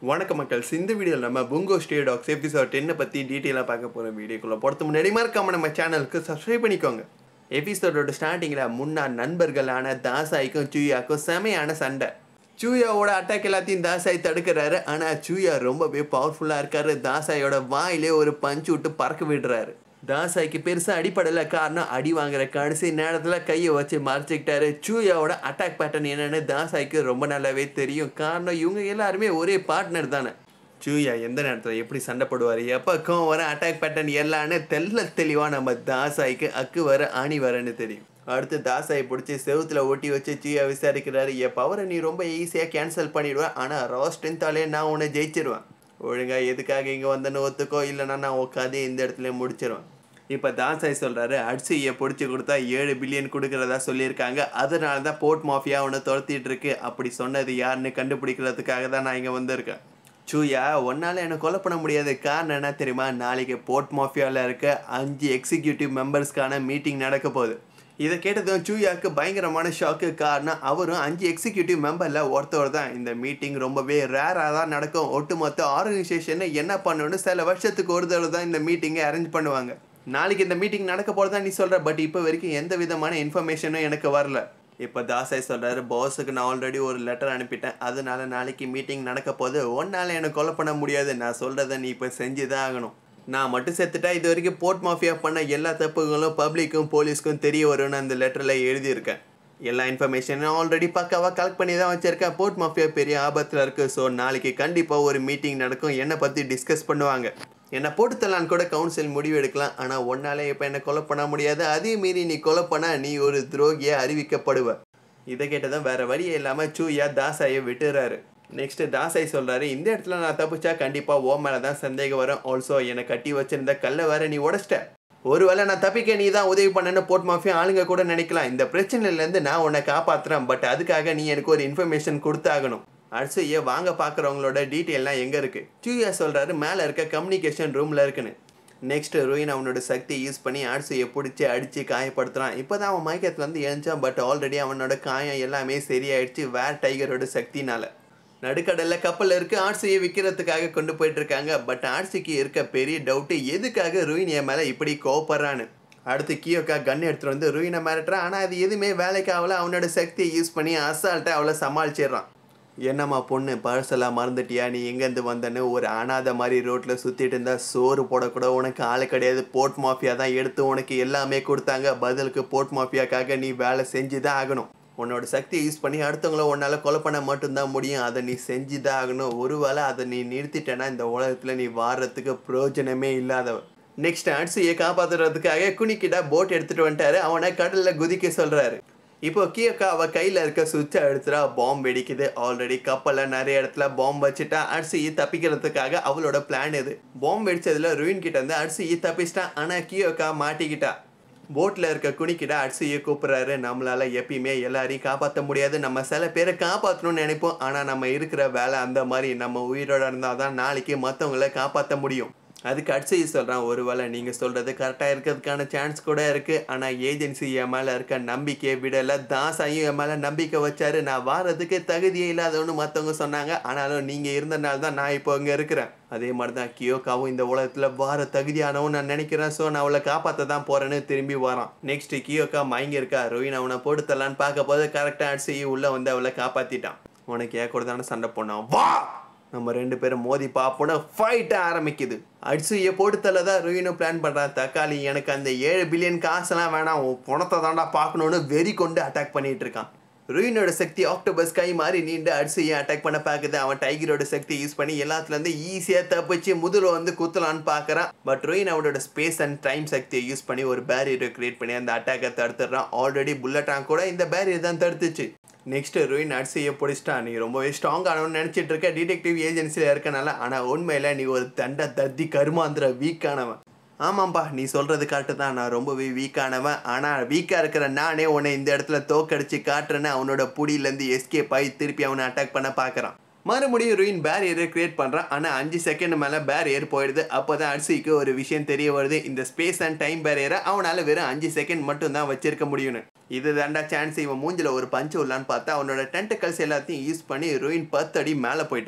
வணக்கம் மக்கள். இந்த வீடியோவில் நம்ம புங்கோ ஸ்டே டாக்ஸ் எபிசோட் 10 பற்றி டீட்டெயிலாக பார்க்க போகிற வீடியோக்குள்ளே பொறுத்த முன்னாடி மறக்காம நம்ம சேனலுக்கு சப்ஸ்கிரைப் பண்ணிக்கோங்க. எபிசோடோட ஸ்டார்டிங்கில் முன்னாள் நண்பர்களான தாசாய்க்கும் சூயாக்கும் செமையான சண்டை. சூயாவோட அட்டாக் எல்லாத்தையும் தாசாய் தடுக்கிறாரு. ஆனால் சூயா ரொம்பவே பவர்ஃபுல்லாக இருக்காரு. தாசாயோட வாயிலே ஒரு பஞ்சு விட்டு பறக்க விடுறாரு. தாசாய்க்கு பெருசாக அடிப்படலை. காரணம் அடி வாங்குற கடைசி நேரத்தில் கையை வச்சு மறைச்சிக்கிட்டாரு. சூயாவோட அட்டாக் பேட்டர்ன் என்னன்னு தாசாய்க்கு ரொம்ப நல்லாவே தெரியும். காரணம் இவங்க எல்லாருமே ஒரே பார்ட்னர் தானே. சூயா எந்த நேரத்தில் எப்படி சண்டை போடுவார், எப்போக்கும் வர அட்டாக் பேட்டர்ன் எல்லான்னு தெளிவாக நம்ம தாசாய்க்கு அக்கு வர ஆணி வரன்னு தெரியும். அடுத்து தாசாயை பிடிச்சி செவுத்தில் ஒட்டி வச்சு சூயா விசாரிக்கிறாரு. என் பவரை நீ ரொம்ப ஈஸியாக கேன்சல் பண்ணிவிடுவேன், ஆனால் ரா ஸ்ட்ரென்த்தாலே நான் உன்னை ஜெயிச்சிருவேன். ஒழுங்காக எதுக்காக இங்கே வந்தேன்னு ஒத்துக்கோ, இல்லைனா நான் உட்காந்து இந்த இடத்துல முடிச்சிருவேன். இப்போ தாசாய் சொல்கிறாரு, அட்சியை பிடிச்சி கொடுத்தா 7 பில்லியன் கொடுக்குறதா சொல்லியிருக்காங்க. அதனால தான் போர்ட் மாஃபியா ஒன்று துரத்திட்டு இருக்கு. அப்படி சொன்னது யாருன்னு கண்டுபிடிக்கிறதுக்காக தான் நான் இங்கே வந்திருக்கேன். சூயா, ஒன்னால் என்னை கொலை பண்ண முடியாது. காரணம் என்ன தெரியுமா? நாளைக்கு போர்ட் மாஃபியாவில் இருக்க 5 எக்ஸிக்யூட்டிவ் மெம்பர்ஸ்க்கான மீட்டிங் நடக்க போகுது. இதை கேட்டதும் சூயாவுக்கு பயங்கரமான ஷாக்கு. காரணம் அவரும் 5 எக்ஸிக்யூட்டிவ் மெம்பரில் ஒருத்தவர் தான். இந்த மீட்டிங் ரொம்பவே ரேராக தான் நடக்கும். ஒட்டுமொத்த ஆர்கனைசேஷனை என்ன பண்ணணும்னு சில வருஷத்துக்கு ஒரு தடவை தான் இந்த மீட்டிங்கை அரேஞ்ச் பண்ணுவாங்க. நாளைக்கு இந்த மீட்டிங் நடக்க போகிறதா நீ சொல்கிற, பட் இப்போ வரைக்கும் எந்த விதமான இன்ஃபர்மேஷனும் எனக்கு வரல. இப்போ தாசாய் சொல்கிறாரு, பாஸுக்கு நான் ஆல்ரெடி ஒரு லெட்டர் அனுப்பிட்டேன். அதனால நாளைக்கு மீட்டிங் நடக்க போது ஒன்னால் என்னை கொலை பண்ண முடியாது. நான் சொல்கிறத நீ இப்போ செஞ்சு தான் ஆகணும். நான் மட்டும் செத்துட்டா இது வரைக்கும் போர்ட் மாஃபியா பண்ண எல்லா தப்புகளும் பப்ளிக்கும் போலீஸ்க்கும் தெரிய வரும்னு அந்த லெட்டரில் எழுதியிருக்கேன். எல்லா இன்ஃபர்மேஷனும் ஆல்ரெடி பக்காவாக கலெக்ட் பண்ணி தான் வச்சுருக்கேன். போர்ட் மாஃபியா பெரிய ஆபத்தில் இருக்குது. ஸோ நாளைக்கு கண்டிப்பாக ஒரு மீட்டிங் நடக்கும். என்னை பற்றி டிஸ்கஸ் பண்ணுவாங்க. என்னை போட்டு தரலான்னு கூட கவுன்சில் முடிவு எடுக்கலாம். ஆனால் ஒன்னாலே இப்போ என்னை கொலை பண்ண முடியாது. அதே மீறி நீ கொலை பண்ணால் நீ ஒரு துரோகியை அறிவிக்கப்படுவ. இதை கேட்டதான் வேறு வழியே இல்லாமல் சூயா தாசாயை விட்டுறாரு. நெக்ஸ்ட்டு தாசாய் சொல்கிறாரு, இந்த இடத்துல நான் தப்பிச்சா கண்டிப்பாக ஓ மேலே தான் சந்தேகம் வரும். ஆல்சோ என்னை கட்டி வச்சிருந்த கல்லை வேற நீ உடச்சிட்ட. ஒருவேளை நான் தப்பிக்க நீ தான் உதவி பண்ணேன்னு போர்ட் மாஃபியா ஆளுங்க கூட நினைக்கலாம். இந்த பிரச்சனையிலேருந்து நான் உன்னை காப்பாற்றுறேன். பட் அதுக்காக நீ எனக்கு ஒரு இன்ஃபர்மேஷன் கொடுத்தாகணும். அட்சியை வாங்க பார்க்குறவங்களோட டீட்டெயிலாம் எங்கே இருக்குது? சூயா சொல்கிறாரு, மேலே இருக்க கம்யூனிகேஷன் ரூமில் இருக்குன்னு. நெக்ஸ்ட் ருயின் அவனோட சக்தி யூஸ் பண்ணி அட்சியை பிடிச்சி அடித்து காயப்படுத்துகிறான். இப்போ தான் அவன் மயக்கத்துலேருந்து எழுந்தான். பட் ஆல்ரெடி அவனோட காயம் எல்லாமே சரியாயிடுச்சு வேர் டைகரோட சக்தினால். நடுக்கடலில் கப்பல் இருக்குது. ஆட்சியை விற்கிறதுக்காக கொண்டு போயிட்டுருக்காங்க. பட் ஆட்சிக்கு இருக்க பெரிய டவுட்டு, எதுக்காக ருயின் என் மேலே இப்படி கோவப்படுறான்னு. அடுத்து கியோக்கா கன் எடுத்துகிட்டு வந்து ருயினை மிரட்டுறான். ஆனால் அது எதுவுமே வேலைக்கு ஆகல. அவனோட சக்தியை யூஸ் பண்ணி அசால்ட்டாக அவளை சமாளிச்சிடுறான். என்னம்மா பொண்ணு, பழசெல்லாம் மறந்துட்டியா? நீ எங்கேருந்து வந்தேன்னு ஒரு அனாதை மாதிரி ரோட்டில் சுற்றிட்டு இருந்தா. சோறு போடக்கூட உனக்கு ஆள் கிடையாது. போர்ட் மாஃபியா தான் எடுத்து உனக்கு எல்லாமே கொடுத்தாங்க. பதிலுக்கு போர்ட் மாஃபியாக்காக நீ வேலை செஞ்சு தான் ஆகணும். உன்னோட சக்தியை யூஸ் பண்ணி அடுத்தவங்கள உன்னால் கொலை பண்ண மட்டும்தான் முடியும். அதை நீ செஞ்சு தான் ஆகணும். ஒருவேளை அதை நீ நிறுத்திட்டேன்னா இந்த உலகத்தில் நீ வாடுறதுக்கு பிரயோஜனமே இல்லாதவ. நெக்ஸ்ட் அட்சியை காப்பாற்றுறதுக்காக குனிக்கிட்ட போட் எடுத்துகிட்டு வந்துட்டாரு. அவனை கடலில் குதிக்க சொல்கிறாரு. இப்போ கியோக்கா அவள் கையில் இருக்க சுவிட்சை எடுத்துட்டா. பாம்பு வெடிக்குது. ஆல்ரெடி கப்பலில் நிறைய இடத்துல பாம்பு வச்சுட்டா. அட்சியை தப்பிக்கிறதுக்காக அவளோட பிளான் இது. பாம்பு வெடிச்சதில் ருயின் கிட்ட இருந்து அட்சியை தப்பிச்சிட்டான். ஆனால் கியோக்கா மாட்டிக்கிட்டா. போட்டில் இருக்க குனிக்கிட்ட அட்சியை கூப்பிட்றாரு. நம்மளால் எப்பயுமே எல்லாரையும் காப்பாற்ற முடியாது. நம்ம சில பேரை காப்பாற்றணும்னு நினைப்போம். ஆனால் நம்ம இருக்கிற வேலை அந்த மாதிரி. நம்ம உயிரோடு இருந்தால் தான் நாளைக்கு மற்றவங்கள காப்பாற்ற முடியும். அதுக்கு அட்சியை சொல்கிறான், ஒருவேளை நீங்கள் சொல்கிறது கரெக்டாக இருக்கிறதுக்கான சான்ஸ் கூட இருக்குது. ஆனால் ஏஜென்சி என் மேலே இருக்க நம்பிக்கையை விடலை. தாசாயும் என் மேலே நம்பிக்கை வச்சாரு. நான் வாரதுக்கு தகுதியே இல்லாதவன்னு மற்றவங்க சொன்னாங்க. ஆனாலும் நீங்கள் இருந்தனால தான் நான் இப்போ இங்கே இருக்கிறேன். அதே மாதிரி தான் கியோக்காவும் இந்த உலகத்தில் வார தகுதியானவன் நான் நினைக்கிறேன். ஸோ நான் அவளை காப்பாற்ற தான் போகிறேன்னு திரும்பி வரான். நெக்ஸ்ட் கியோக்கா மயங்கி இருக்கா. ருயின் அவனை போட்டு தரலான்னு பார்க்க போது கரெக்டாக அட்சியை உள்ளே வந்து அவளை காப்பாற்றிட்டான். உனக்கு ஏன் கூட தானே சண்டை போனான், வா நம்ம 2 பேரும் மோதி பார்ப்போன்னு ஃபைட்டை ஆரம்பிக்குது. அட்சியை போட்டு தரதான் ருயினும் பிளான் பண்ணுறான். தக்காளி, எனக்கு அந்த 7 பில்லியன் காசெல்லாம் வேணாம், உன் பணத்தை தாண்டா பார்க்கணுன்னு வெறி கொண்டு அட்டாக் பண்ணிட்டு இருக்கான். ருயினோட சக்தி ஆக்டோபஸ் கை மாதிரி நீண்டு அட்சியை அட்டாக் பண்ண பார்க்குது. அவன் டைகரோட சக்தி யூஸ் பண்ணி எல்லாத்துலேருந்து ஈஸியாக தப்பிச்சு முதல்ல வந்து குத்தலான்னு பார்க்குறான். பட் ருயின் அவனோட ஸ்பேஸ் அண்ட் டைம் சக்தியை யூஸ் பண்ணி ஒரு பேரியரை கிரியேட் பண்ணி அந்த அட்டாக்கை தடுத்துடுறான். ஆல்ரெடி புல்லட்டான் கூட இந்த பேரியர் தான் தடுத்துச்சு. Next ruin அட்சியை பிடிச்சிட்டா. நீ ரொம்பவே ஸ்ட்ராங்கானவன்னு நினச்சிட்டு இருக்க டிடெக்டிவ் ஏஜென்சியில் இருக்கனால. ஆனால் உண்மையில் நீ ஒரு தத்தி கருமாந்திர வீக்கானவன். ஆமாம்பா, நீ சொல்கிறது கரெக்டு தான். நான் ரொம்பவே வீக்கானவன். ஆனால் வீக்காக இருக்கிற நானே உன்னை இந்த இடத்துல தோக்கடிச்சு காட்டுறேன்னு அவனோட புடியிலேருந்து எஸ்கேப் ஆகி திருப்பி அவனை அட்டாக் பண்ண பார்க்குறான். மறுபடியும் ருயின் பேரியரை கிரியேட் பண்ணுறான். ஆனால் 5 செகண்ட் மேலே பேரியர் போயிடுது. அப்போ தான் அட்சிக்கு ஒரு விஷயம் தெரிய வருது. இந்த ஸ்பேஸ் அண்ட் டைம் பேரியரை அவனால் வெறும் 5 செகண்ட் மட்டும் தான் வச்சிருக்க முடியும்னு. இது தாண்டா சான்ஸ். இவன் மூஞ்சில் ஒரு பஞ்சு உள்ளான்னு பார்த்தா அவனோட டென்டக்கல்ஸ் எல்லாத்தையும் யூஸ் பண்ணி ருயின் 10 அடி மேலே போயிட்டான்.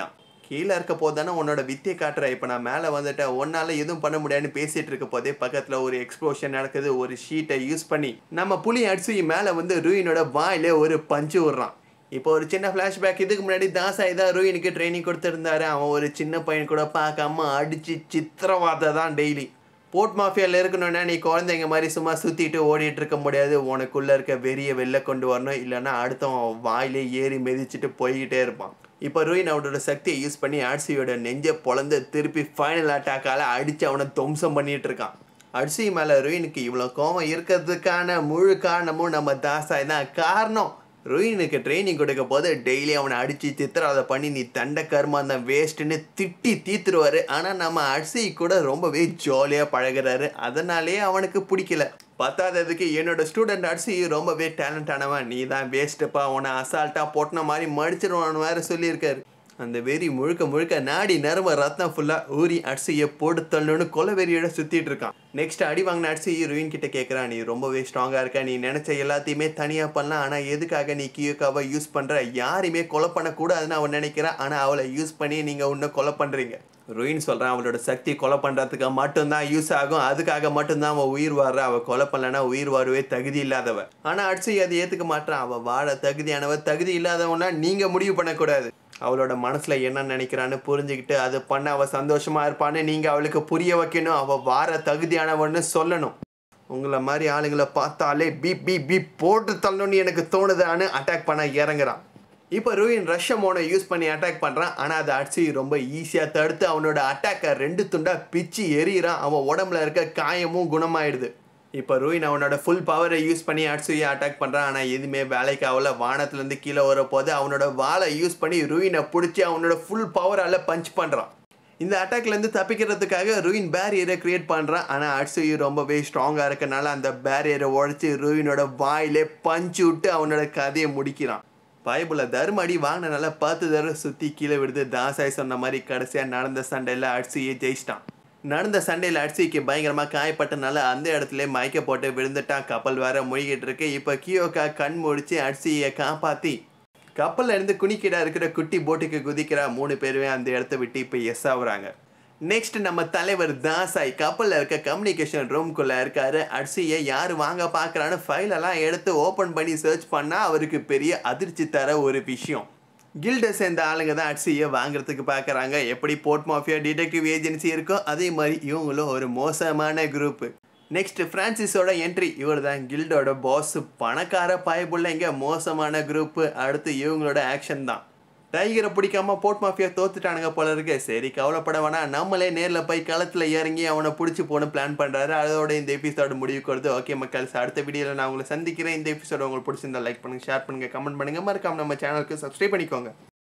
கீழே இருக்க போது தானே உன்னோட வித்தியை காட்டுற. இப்போ நான் மேலே வந்துட்டேன், உன்னால எதுவும் பண்ண முடியாதுன்னு பேசிட்டு இருக்க போதே பக்கத்தில் ஒரு எக்ஸ்ப்ளோஷன் நடக்குது. ஒரு ஷீட்டை யூஸ் பண்ணி நம்ம புலி அட்சுயி மேலே வந்து ரூயினோட வாயிலே ஒரு பஞ்சு விடுறான். இப்போ ஒரு சின்ன ஃப்ளாஷ்பேக். இதுக்கு முன்னாடி தாசாய் தான் ரூயினுக்கு ட்ரைனிங் கொடுத்துருந்தாரு. அவன் ஒரு சின்ன பையன் கூட பார்க்காம அடித்து சித்திரவாதை தான் டெய்லி. போர்ட் மாஃபியாவில் இருக்கணும்னா நீ குழந்தைங்க மாதிரி சும்மா சுற்றிட்டு ஓடிட்டு இருக்க முடியாது. உனக்குள்ளே இருக்க வெறியை வெளில கொண்டு வரணும், இல்லைன்னா அடுத்தவன் வாயிலே ஏறி மிதிச்சுட்டு போய்கிட்டே இருப்பான். இப்போ ரூயின் அவனோட சக்தியை யூஸ் பண்ணி அட்சுயோட நெஞ்சை பொழந்து திருப்பி ஃபைனல் அட்டாக்கால் அடித்து அவனை துவம்சம் பண்ணிட்டு இருக்கான். அட்சுயி மேலே ரூயினுக்கு இவ்வளோ கோவம் இருக்கிறதுக்கான முழு காரணமும் நம்ம தாசாய் தான் காரணம். ரூயினுக்கு ட்ரைனிங் கொடுக்க போது டெய்லி அவனை அடித்து சித்திரவதை பண்ணி நீ தண்ட கர்மா தான் வேஸ்ட்டுன்னு திட்டி தீத்துருவார். ஆனால் நம்ம அட்சுயி கூட ரொம்பவே ஜாலியாக பழகிறாரு. அதனாலே அவனுக்கு பிடிக்கல. பத்தாததுக்கு என்னோட ஸ்டூடெண்ட் அட்சுயி ரொம்பவே டேலண்டானவன், நீ தான் வேஸ்ட்டுப்பா, உன்னை அசால்ட்டாக போட்டின மாதிரி மடிச்சிருவான்னு வேறு சொல்லியிருக்காரு. அந்த வெறி முழுக்க முழுக்க நாடி நரம்ப ரத்தம் ஃபுல்லாக ஊறி அட்சுயை போட்டு தள்ளணுன்னு கொலை வெறியோட சுற்றிட்டு இருக்கான். நெக்ஸ்ட் அடி வாங்கின அட்சுயி ரூயின் கிட்ட கேட்குறான், நீ ரொம்பவே ஸ்ட்ராங்காக இருக்க, நீ நினச்ச எல்லாத்தையுமே தனியாக பண்ணலாம், ஆனால் எதுக்காக நீ கியோக்காவை யூஸ் பண்ணுற? யாரையுமே கொலை பண்ணக்கூடாதுன்னு அவன் நினைக்கிறான், ஆனால் அவளை யூஸ் பண்ணி நீங்கள் இன்னும் கொலை பண்ணுறீங்க. ரூயின் சொல்கிறான், அவளோட சக்தி கொலை பண்ணுறதுக்கு மட்டும்தான் யூஸ் ஆகும், அதுக்காக மட்டும்தான் அவள் உயிர் வாடுற, அவள் கொலை பண்ணலன்னா உயிர் வாழவே தகுதி இல்லாதவ. ஆனால் அட்சுயி அதை ஏற்றுக்க மாட்டான். அவள் வாழ தகுதியானவ, தகுதி இல்லாதவனா நீங்கள் முடிவு பண்ணக்கூடாது. அவளோட மனசில் என்ன நினைக்கிறான்னு புரிஞ்சுக்கிட்டு அது பண்ண அவள் சந்தோஷமாக இருப்பான்னு நீங்கள் அவளுக்கு புரிய வைக்கணும். அவள் வார தகுதியானவன்னு சொல்லணும். உங்களை மாதிரி ஆளுங்களை பார்த்தாலே பீப் பீப் பீப் போட்டு தள்ளணும்னு எனக்கு தோணுதான்னு அட்டாக் பண்ண இறங்குறான். இப்போ ரூயின் ரஷ்யமோனை யூஸ் பண்ணி அட்டாக் பண்ணுறான். ஆனால் அது அட்சுயி ரொம்ப ஈஸியாக தடுத்து அவனோட அட்டாக்கை 2 துண்டாக பிச்சு எறிகிறான். அவன் உடம்புல இருக்க காயமும் குணமாயிடுது. இப்போ ரூயின் அவனோட ஃபுல் பவரை யூஸ் பண்ணி அட்சுயை அட்டாக் பண்ணுறான். ஆனால் எதுவுமே வேலைக்கு ஆகல. வானத்துலேருந்து கீழே வரப்போது அவனோட வாளை யூஸ் பண்ணி ரூயினை பிடிச்சி அவனோட ஃபுல் பவரால் பஞ்ச் பண்ணுறான். இந்த அட்டாக்லேருந்து தப்பிக்கிறதுக்காக ரூயின் பேரியரை க்ரியேட் பண்ணுறான். ஆனால் அட்சுயி ரொம்பவே ஸ்ட்ராங்காக இருக்கனால அந்த பேரியரை உடச்சி ரூயினோட வாயிலே பஞ்சு விட்டு அவனோட கதையை முடிக்கிறான். பைபிளில் தர்ம அடி வாங்கினால 10 தடவை சுற்றி கீழே விடுது. தாசாய் சொன்ன மாதிரி கடைசியாக நடந்த சண்டையில் அட்சுயை ஜெயிச்சிட்டான். நடந்த சண்டையில் அட்சுய்க்கு பயங்கரமாக காயப்பட்டனால அந்த இடத்துல மயக்க போட்டு விழுந்துட்டான். கப்பல் வேற மூழ்கிட்டு இருக்கு. இப்போ கியோக்கா கண் முடிச்சு அட்சுயை காப்பாற்றி கப்பலில் இருந்து குனிக்கிடா இருக்கிற குட்டி போட்டுக்கு குதிக்கிறா. 3 பேருமே அந்த இடத்த விட்டு இப்போ எஸ் ஆகுறாங்க. நெக்ஸ்ட் நம்ம தலைவர் தாசாய் கப்பலில் இருக்க கம்யூனிகேஷன் ரூம்குள்ளே இருக்காரு. அட்சுயை யார் வாங்க பார்க்குறான்னு ஃபைலெல்லாம் எடுத்து ஓப்பன் பண்ணி சர்ச் பண்ணால் அவருக்கு பெரிய அதிர்ச்சி தர ஒரு விஷயம். கில்டை சேர்ந்த ஆளுங்க தான் அட்சுயை வாங்குறதுக்கு பார்க்குறாங்க. எப்படி போர்ட் மாஃபியா டிடெக்டிவ் ஏஜென்சி இருக்கோ அதே மாதிரி இவங்களும் ஒரு மோசமான குரூப்பு. Next ஃப்ரான்சிஸோட entry. இவர் தான் கில்டோட பாஸ். பணக்கார பாய்புள்ள இங்கே மோசமான குரூப்பு. அடுத்து இவங்களோட ஆக்ஷன் தான். டைகரை பிடிக்காம போர்ட் மாஃபியா தோத்துட்டானுங்க போல இருக்கு. சரி கவலைப்பட வேணாம், நம்மளே நேரில் போய் களத்தில் இறங்கி அவனை பிடிச்சி போன பிளான் பண்ணுறாரு. அதோட இந்த எபிசோடு முடிவுக்கு வருது. ஓகே மக்கள்ஸ், அடுத்த வீடியோவில் நான் உங்களை சந்திக்கிறேன். இந்த எபிசோட உங்களுக்கு பிடிச்சிருந்தா லைக் பண்ணுங்கள், ஷேர் பண்ணுங்கள், கமெண்ட் பண்ணுங்கள், மறக்காம நம்ம சேனலுக்கு சப்ஸ்கிரைப் பண்ணிக்கோங்க.